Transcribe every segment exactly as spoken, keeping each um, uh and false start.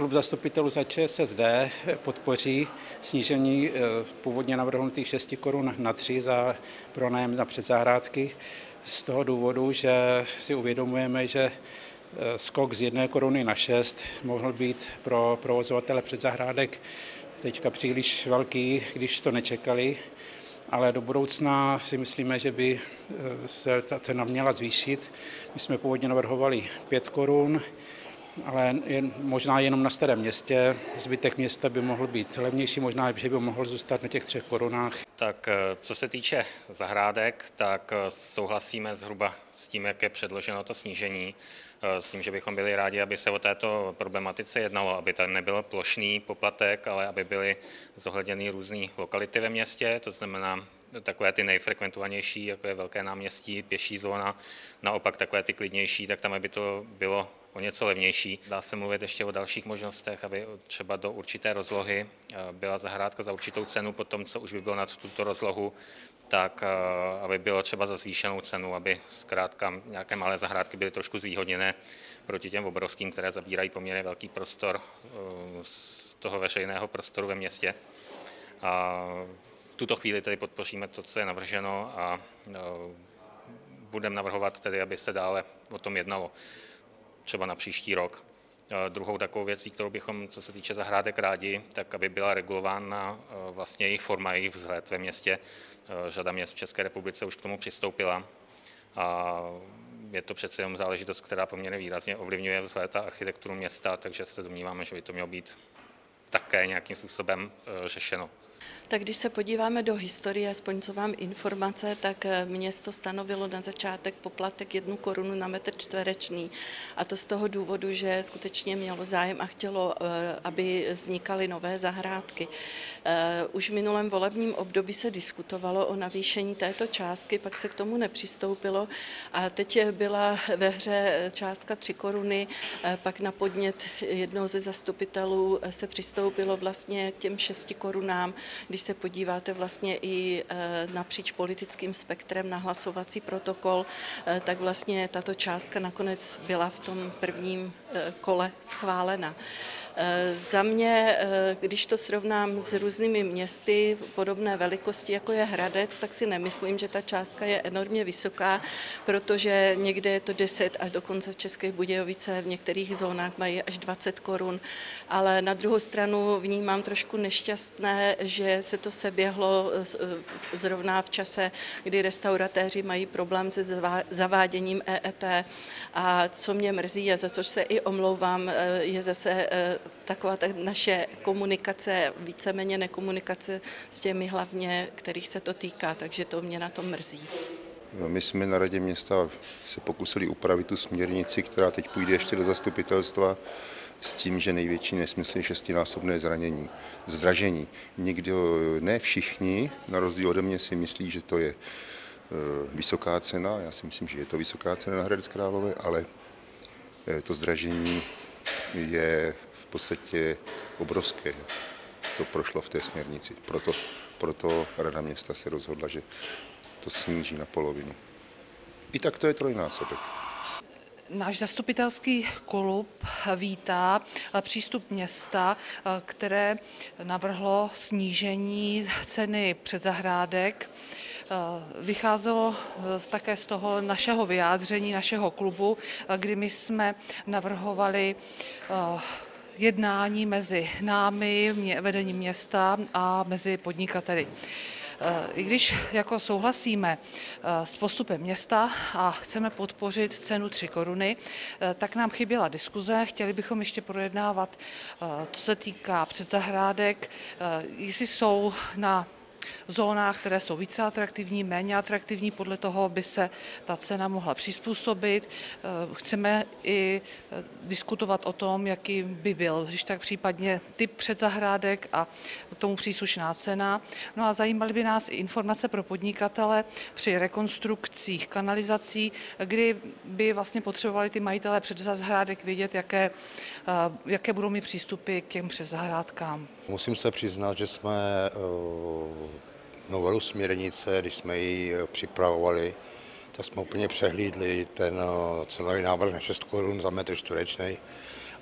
klub zastupitelů za ČSSD podpoří snížení původně navrhnutých šesti korun na tři za pronájem na předzahrádky z toho důvodu, že si uvědomujeme, že skok z jedné koruny na šest mohl být pro provozovatele předzahrádek teďka příliš velký, když to nečekali, ale do budoucna si myslíme, že by se ta cena měla zvýšit. My jsme původně navrhovali pět korun, ale jen, možná jenom na Starém Městě. Zbytek města by mohl být levnější, možná, že by mohl zůstat na těch třech korunách. Tak co se týče zahrádek, tak souhlasíme zhruba s tím, jak je předloženo to snížení, s tím, že bychom byli rádi, aby se o této problematice jednalo, aby tam nebyl plošný poplatek, ale aby byly zohledněny různé lokality ve městě, to znamená takové ty nejfrekventovanější, jako je Velké náměstí, pěší zóna, naopak takové ty klidnější, tak tam, aby to bylo o něco levnější. Dá se mluvit ještě o dalších možnostech, aby třeba do určité rozlohy byla zahrádka za určitou cenu, potom, co už by bylo nad tuto rozlohu, tak aby bylo třeba za zvýšenou cenu, aby zkrátka nějaké malé zahrádky byly trošku zvýhodněné proti těm obrovským, které zabírají poměrně velký prostor z toho veřejného prostoru ve městě. A v tuto chvíli tedy podpoříme to, co je navrženo, a budeme navrhovat tedy, aby se dále o tom jednalo, třeba na příští rok. Druhou takovou věcí, kterou bychom, co se týče zahrádek, rádi, tak aby byla regulována vlastně jejich forma, jejich vzhled ve městě. Řada měst v České republice už k tomu přistoupila a je to přece jenom záležitost, která poměrně výrazně ovlivňuje vzhled a architekturu města, takže se domníváme, že by to mělo být také nějakým způsobem řešeno. Tak když se podíváme do historie, aspoň co mám informace, tak město stanovilo na začátek poplatek jednu korunu na metr čtvereční. A to z toho důvodu, že skutečně mělo zájem a chtělo, aby vznikaly nové zahrádky. Už v minulém volebním období se diskutovalo o navýšení této částky, pak se k tomu nepřistoupilo a teď byla ve hře částka tři koruny, pak na podnět jednoho ze zastupitelů se přistoupilo vlastně k těm šesti korunám. Když se podíváte vlastně i napříč politickým spektrem na hlasovací protokol, tak vlastně tato částka nakonec byla v tom prvním kole schválena. Za mě, když to srovnám s různými městy podobné velikosti, jako je Hradec, tak si nemyslím, že ta částka je enormně vysoká, protože někde je to deset až dokonce České Budějovice v některých zónách mají až dvacet korun, ale na druhou stranu vnímám trošku nešťastné, že se to seběhlo zrovna v čase, kdy restauratéři mají problém se zaváděním E E T, a co mě mrzí a za což se i omlouvám, je zase taková ta naše komunikace, víceméně nekomunikace s těmi hlavně, kterých se to týká, takže to mě na tom mrzí. My jsme na radě města se pokusili upravit tu směrnici, která teď půjde ještě do zastupitelstva, s tím, že největší nesmysl je šestinásobné zranění, zdražení. Někdo, ne všichni, na rozdíl ode mě, si myslí, že to je vysoká cena. Já si myslím, že je to vysoká cena na Hradec Králové, ale to zdražení je v podstatě obrovské. To prošlo v té směrnici. Proto, proto Rada města se rozhodla, že to sníží na polovinu. I tak to je trojnásobek. Náš zastupitelský klub vítá přístup města, které navrhlo snížení ceny předzahrádek. Vycházelo také z toho našeho vyjádření, našeho klubu, kdy my jsme navrhovali jednání mezi námi, vedením města, a mezi podnikateli. I když jako souhlasíme s postupem města a chceme podpořit cenu tři koruny, tak nám chyběla diskuze. Chtěli bychom ještě projednávat, co se týká předzahrádek, jestli jsou na zónách, které jsou více atraktivní, méně atraktivní, podle toho by se ta cena mohla přizpůsobit. Chceme i diskutovat o tom, jaký by byl, když tak případně typ předzahrádek a k tomu příslušná cena. No a zajímaly by nás i informace pro podnikatele při rekonstrukcích kanalizací, kdy by vlastně potřebovali ty majitelé předzahrádek vědět, jaké, jaké budou mít přístupy k těm předzahrádkám. Musím se přiznat, že jsme novelu směrnice, když jsme ji připravovali, tak jsme úplně přehlídli ten cenový návrh na šest korun za metr čtvereční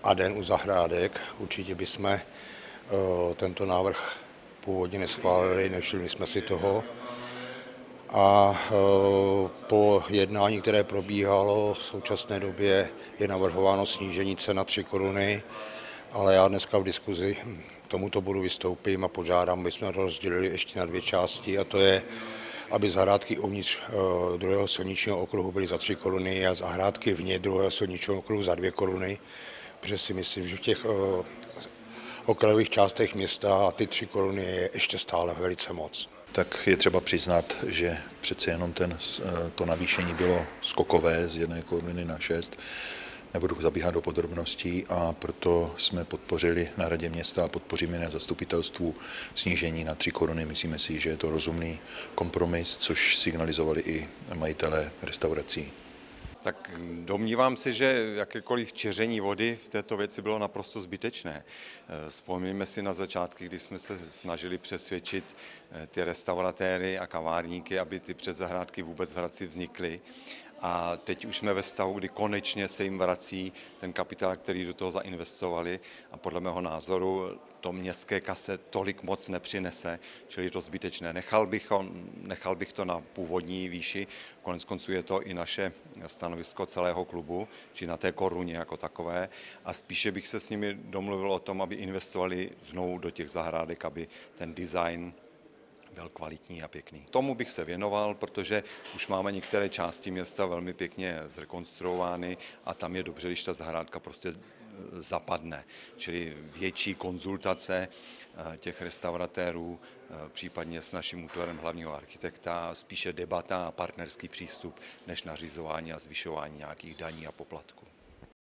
a den u zahrádek. Určitě bychom tento návrh původně neschválili, nevšimli jsme si toho. A po jednání, které probíhalo, v současné době je navrhováno snížení cen na tři koruny, ale já dneska v diskuzi tomuto bodu vystoupím a požádám, aby jsme to rozdělili ještě na dvě části, a to je, aby zahrádky uvnitř druhého silničního okruhu byly za tři koruny a zahrádky vně druhého silničního okruhu za dvě koruny, protože si myslím, že v těch okrajových částech města ty tři koruny je ještě stále velice moc. Tak je třeba přiznat, že přece jenom ten, to navýšení bylo skokové z jedné koruny na šest. Nebudu zabíhat do podrobností, a proto jsme podpořili na radě města a podpoříme na zastupitelstvu snížení na tři koruny. Myslíme si, že je to rozumný kompromis, což signalizovali i majitelé restaurací. Tak domnívám se, že jakékoliv čeření vody v této věci bylo naprosto zbytečné. Vzpomeňme si na začátky, kdy jsme se snažili přesvědčit ty restauratéry a kavárníky, aby ty předzahrádky vůbec v Hradci vznikly. A teď už jsme ve stavu, kdy konečně se jim vrací ten kapitál, který do toho zainvestovali, a podle mého názoru to městské kase tolik moc nepřinese, čili je to zbytečné. Nechal bych, nechal bych to na původní výši, konec konců je to i naše stanovisko celého klubu, či na té koruně jako takové, a spíše bych se s nimi domluvil o tom, aby investovali znovu do těch zahrádek, aby ten design byl kvalitní a pěkný. Tomu bych se věnoval, protože už máme některé části města velmi pěkně zrekonstruovány a tam je dobře, když ta zahrádka prostě zapadne. Čili větší konzultace těch restauratérů, případně s naším útvarem hlavního architekta, spíše debata a partnerský přístup, než nařizování a zvyšování nějakých daní a poplatků.